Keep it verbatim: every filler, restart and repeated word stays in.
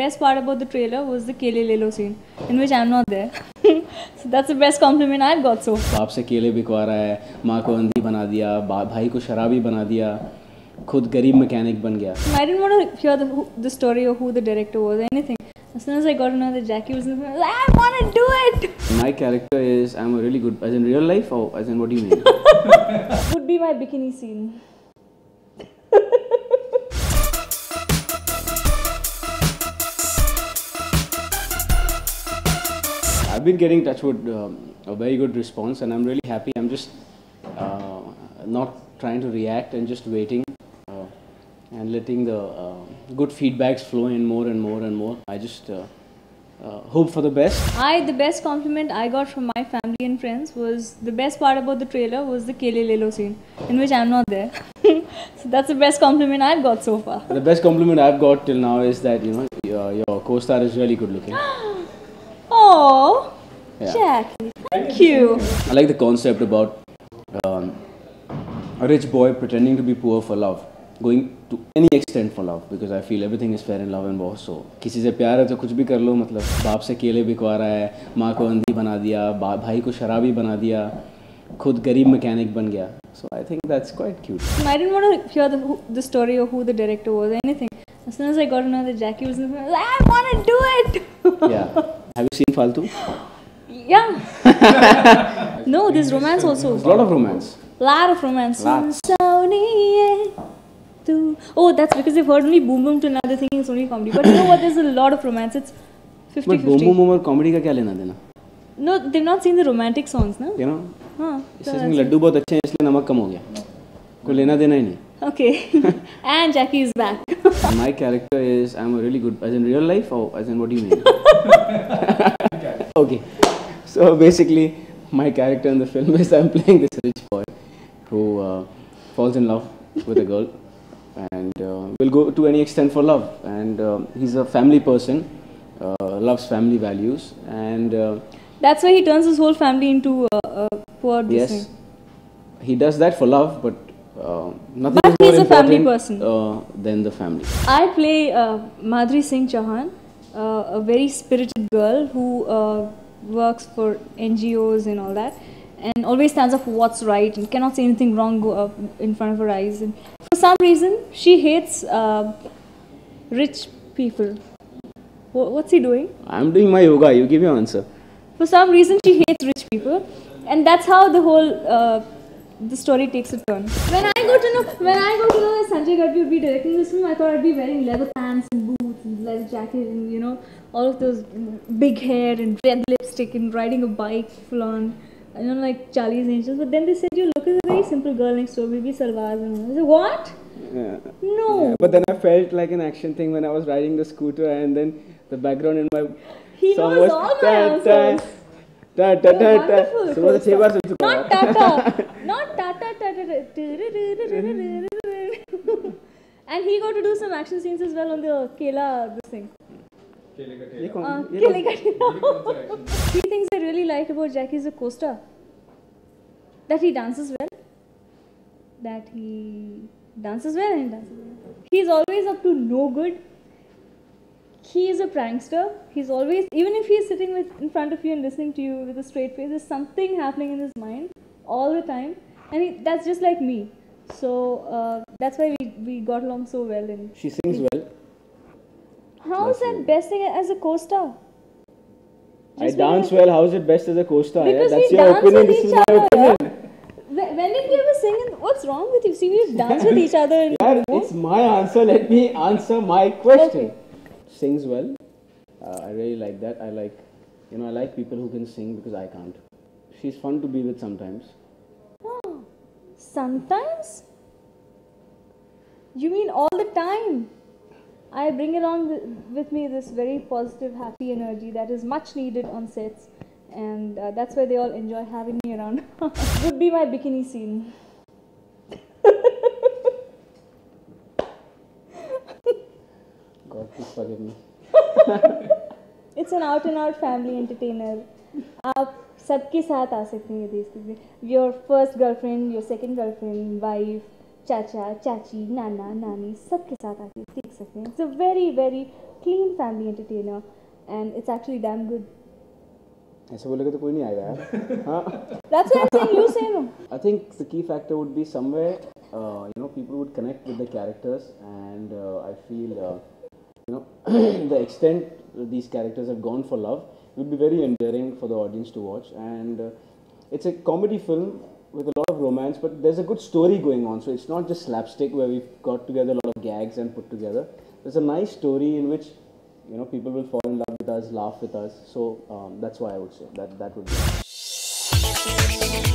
best part about the trailer was the Kele Lelo scene, in which I'm not there. So that's the best compliment I've got so far. बाप से केले बिकवा रहा है, माँ को अंधी बना दिया, भाई को शराबी बना दिया, खुद गरीब मैकेनिक बन गया. I didn't want to hear the, who, the story or who the director was or anything. As soon as I got to know that Jackie was in the film, I want to do it! My character is, I'm a really good, as in real life or as in what do you mean? Would be my bikini scene. I've been getting touch with um, a very good response and I'm really happy. I'm just uh, not trying to react and just waiting uh, and letting the uh, good feedbacks flow in more and more and more. I just uh, uh, hope for the best. I, the best compliment I got from my family and friends was the best part about the trailer was the Kele Lelo scene, in which I'm not there. So that's the best compliment I've got so far. The best compliment I've got till now is that, you know, your, your co-star is really good looking. Oh, Yeah. Jackie, thank you. I like the concept about um, a rich boy pretending to be poor for love, going to any extent for love, because I feel everything is fair in love and war. So, किसी से प्यार है तो कुछ भी कर लो, मतलब बाप से केले बिकवा रहा है, माँ को अंधी बना दिया, भाई को शराबी बना दिया, खुद गरीब मैकेनिक बन गया. So I think that's quite cute. I didn't want to hear the, who, the story or who the director was or anything. As soon as I got to know that Jackie was in the film, I want to do it! Yeah. Have you seen Faltu? Yeah. No, there's romance also. There's a lot of romance. Lot of romance. Lots. Oh, that's because they've heard only Boom Boom till now they're thinking it's only comedy. But you know what? There's a lot of romance. It's fifty fifty. But Boom Boom Boom और comedy का क्या लेना देना? No, they've not seen the romantic songs, no? You know? हाँ. इससे सिंह लड्डू बहुत अच्छे हैं इसलिए नमक कम हो गया. कोई लेना देना ही नहीं. Okay. And Jackie is back. My character is, I'm a really good, as in real life or as in what do you mean? Okay. So basically, my character in the film is I'm playing this rich boy who uh, falls in love with a girl and uh, will go to any extent for love. And uh, he's a family person, uh, loves family values, and uh, that's why he turns his whole family into uh, uh, poor. Yes, thing. he does that for love, but uh, nothing but is more he's a important family person. Uh, than the family. I play uh, Madhuri Singh Chauhan, uh, a very spirited girl who uh, works for N G Os and all that, and always stands up for what's right and cannot say anything wrong go up in front of her eyes. And for some reason, she hates uh, rich people. What's he doing? I'm doing my yoga. You give your answer. For some reason, she hates rich people, and that's how the whole uh, the story takes a turn. When I got to know, when I got to know that Sanjay Gadbhi would be directing this film, I thought I'd be wearing leather pants and boots and leather jacket and you know all of those big hair and red lipstick and riding a bike full on, you know, like Charlie's Angels. But then they said you look at a very simple girl next door, maybe salwars and all. I said, what? Yeah. No. Yeah, but then I felt like an action thing when I was riding the scooter, and then the background in my he song knows was all my ta, answers. Ta, ta, ta, ta, Wonderful. ta. So वो तो छह बार सुन चुका हूँ. Not Tata. Not Tata. Tata. And he got to do some action scenes as well on the Kela this thing. ये कौन? Uh, ये Kele कौन? Katira. Three things I really like about Jackie is a co-star. That he dances well. That he dances well and he dances well. He's always up to no good. He is a prankster. He's always, even if he's sitting with, in front of you and listening to you with a straight face, there's something happening in his mind all the time. And he, that's just like me. So uh, that's why we, we got along so well. And She sings well. how is that best thing as a co-star? I Just dance because- well. How is it best as a co-star? Yeah? Because That's we your dance opinion. with This is each my other. opinion. When when did we ever sing? In, what's wrong with you? See, we dance with each other. In Yeah, the room. it's my answer. Let me answer my question. Okay. Sings well. Uh, I really like that. I like, you know, I like people who can sing because I can't. She's fun to be with sometimes. Oh, sometimes? You mean all the time? I bring along th- with me this very positive, happy energy that is much needed on sets, and uh, that's why they all enjoy having me around. Would be my bikini scene. God, please forgive me. It's an out and out family entertainer. आप सबके साथ आ सकते हैं देख सकते हैं. Your first girlfriend, your second girlfriend, wife, चाचा, चाची, नाना, नानी सबके साथ आके देख सकते हैं. It's a very very clean family entertainer, and it's actually damn good. ऐसे बोलेगा तो कोई नहीं आएगा यार. हाँ. That's why I'm saying you say no. I think the key factor would be somewhere, uh, you know, people would connect with the characters, and uh, I feel, uh, you know, the extent these characters have gone for love would be very endearing for the audience to watch. And uh, it's a comedy film with a lot of romance, but there's a good story going on. So it's not just slapstick where we've got together a lot of gags and put together. There's a nice story in which, you know, people will fall in love with us, laugh with us. So um, that's why I would say that that would be.